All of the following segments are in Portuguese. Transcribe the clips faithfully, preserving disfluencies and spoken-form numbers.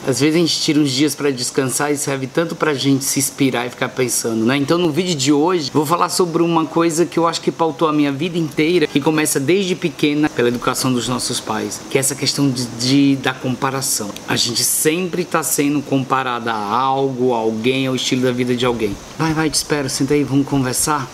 Às vezes a gente tira uns dias para descansar e serve tanto pra gente se inspirar e ficar pensando, né? Então no vídeo de hoje vou falar sobre uma coisa que eu acho que pautou a minha vida inteira, que começa desde pequena pela educação dos nossos pais, que é essa questão de, de da comparação. A gente sempre tá sendo comparada a algo, a alguém, ao estilo da vida de alguém. Vai, vai, te espero, senta aí, vamos conversar.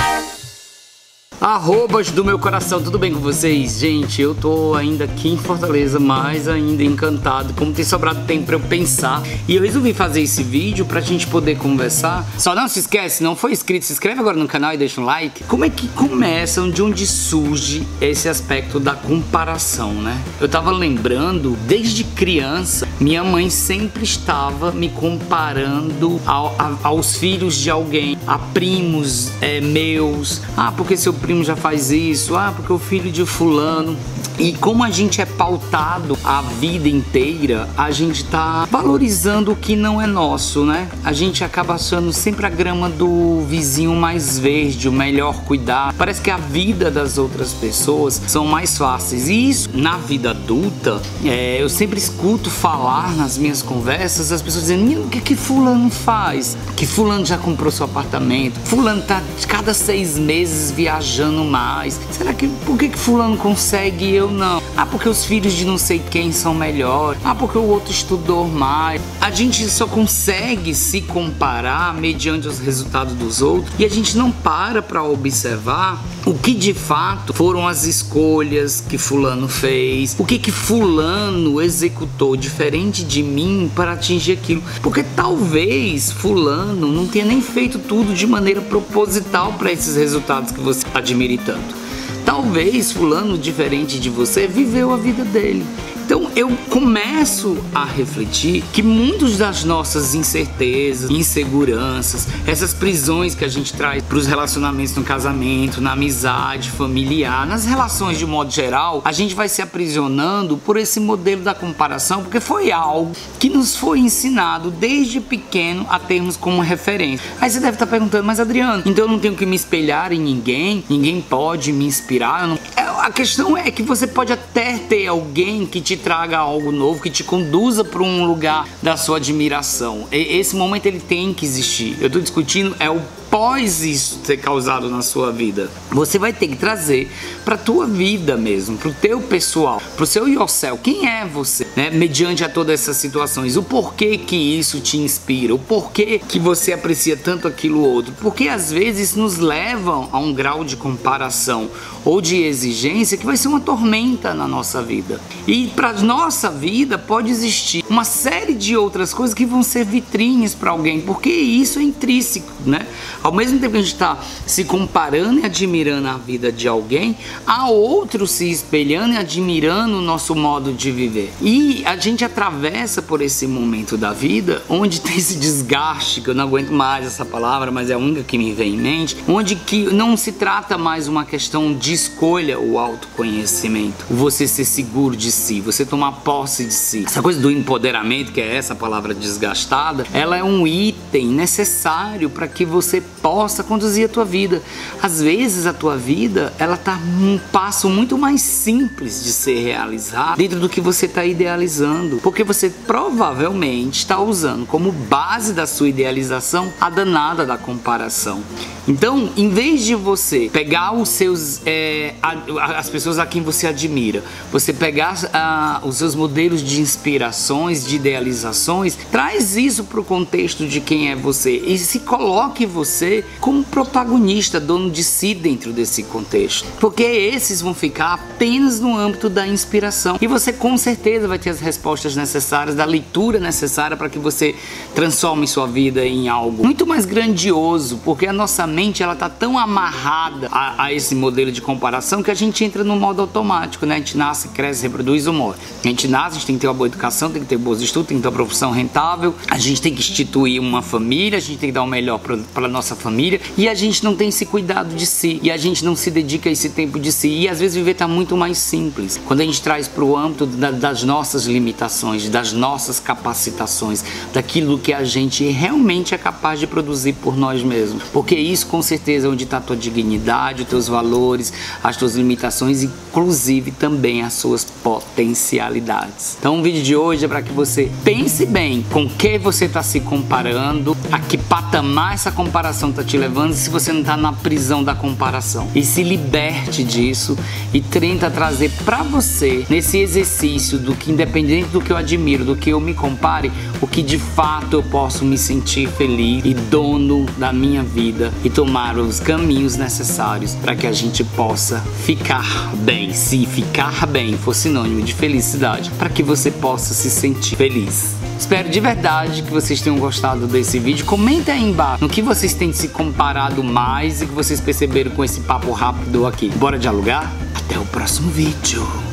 Arrobas do meu coração, tudo bem com vocês? Gente, eu tô ainda aqui em Fortaleza, mas ainda encantado, como tem sobrado tempo pra eu pensar. E eu resolvi fazer esse vídeo pra gente poder conversar. Só não se esquece, não foi inscrito, se inscreve agora no canal e deixa um like. Como é que começa, de onde surge esse aspecto da comparação, né? Eu tava lembrando, desde criança, minha mãe sempre estava me comparando ao, a, aos filhos de alguém, a primos é, meus. Ah, porque seu primo já faz isso, ah, porque o filho de fulano. E como a gente é pautado a vida inteira, a gente tá valorizando o que não é nosso, né? A gente acaba achando sempre a grama do vizinho mais verde, o melhor cuidar. Parece que a vida das outras pessoas são mais fáceis. E isso, na vida adulta, é, eu sempre escuto falar nas minhas conversas as pessoas dizendo: o que que fulano faz? Que fulano já comprou seu apartamento, fulano tá cada seis meses viajando mais. Será que, por que que fulano consegue e eu não? Ah, porque os filhos de não sei quem são melhores. Ah, porque o outro estudou mais. A gente só consegue se comparar mediante os resultados dos outros e a gente não para para observar o que de fato foram as escolhas que fulano fez, o que que fulano executou diferente de mim para atingir aquilo. Porque talvez fulano não tenha nem feito tudo de maneira proposital para esses resultados que você admira tanto. Talvez fulano, diferente de você, viveu a vida dele. Então eu começo a refletir que muitas das nossas incertezas, inseguranças, essas prisões que a gente traz para os relacionamentos no casamento, na amizade familiar, nas relações de modo geral, a gente vai se aprisionando por esse modelo da comparação, porque foi algo que nos foi ensinado desde pequeno a termos como referência. Aí você deve estar perguntando: mas Adriano, então eu não tenho que me espelhar em ninguém? Ninguém pode me inspirar? Eu não... A questão é que você pode até ter alguém que te traga algo novo, que te conduza para um lugar da sua admiração. Esse momento ele tem que existir. Eu estou discutindo é o pós isso ter causado na sua vida. Você vai ter que trazer para tua vida mesmo, para o teu pessoal, para o seu yourself. Quem é você, né? Mediante a todas essas situações, o porquê que isso te inspira, o porquê que você aprecia tanto aquilo outro, porque às vezes nos levam a um grau de comparação ou de exigência que vai ser uma tormenta na nossa vida. E para nossa vida pode existir uma série de outras coisas que vão ser vitrines para alguém, porque isso é intrínseco, né? Ao mesmo tempo que a gente está se comparando e admirando a vida de alguém, há outros se espelhando e admirando o nosso modo de viver. E a gente atravessa por esse momento da vida onde tem esse desgaste, que eu não aguento mais essa palavra, mas é a única que me vem em mente, onde que não se trata mais uma questão de escolha, o autoconhecimento, você ser seguro de si, você tomar posse de si. Essa coisa do empoderamento, que é essa palavra desgastada, ela é um item necessário para que você possa conduzir a tua vida. Às vezes a tua vida, ela tá um passo muito mais simples de ser realizado dentro do que você está idealizando, porque você provavelmente está usando como base da sua idealização a danada da comparação. Então, em vez de você pegar os seus é, a, as pessoas a quem você admira, você pegar a, os seus modelos de inspirações, de idealizações, traz isso para o contexto de quem é você e se coloque você como protagonista, dono de si dentro desse contexto, porque esses vão ficar apenas no âmbito da inspiração e você com certeza vai ter as respostas necessárias, da leitura necessária para que você transforme sua vida em algo muito mais grandioso, porque a nossa mente ela tá tão amarrada a, a esse modelo de comparação que a gente entra no modo automático, né? A gente nasce, cresce, reproduz ou morre. A gente nasce, a gente tem que ter uma boa educação, tem que ter bons estudos, tem que ter uma profissão rentável, a gente tem que instituir uma família, a gente tem que dar o melhor para a nossa família e a gente não tem esse cuidado de si e a gente não se dedica a esse tempo de si e às vezes viver tá muito mais simples. Quando a gente traz para o âmbito da, das nossas limitações, das nossas capacitações, daquilo que a gente realmente é capaz de produzir por nós mesmos, porque isso com certeza é onde está a tua dignidade, os teus valores, as tuas limitações limitações, inclusive também as suas potencialidades. Então o vídeo de hoje é para que você pense bem com que você está se comparando, a que patamar essa comparação está te levando, se você não está na prisão da comparação. E se liberte disso e tenta trazer para você, nesse exercício do que, independente do que eu admiro, do que eu me compare, o que de fato eu posso me sentir feliz e dono da minha vida e tomar os caminhos necessários para que a gente possa ficar bem. Se ficar bem for sinônimo de felicidade, para que você possa se sentir feliz. Espero de verdade que vocês tenham gostado desse vídeo. Comenta aí embaixo no que vocês têm se comparado mais e que vocês perceberam com esse papo rápido aqui. Bora dialogar? Até o próximo vídeo.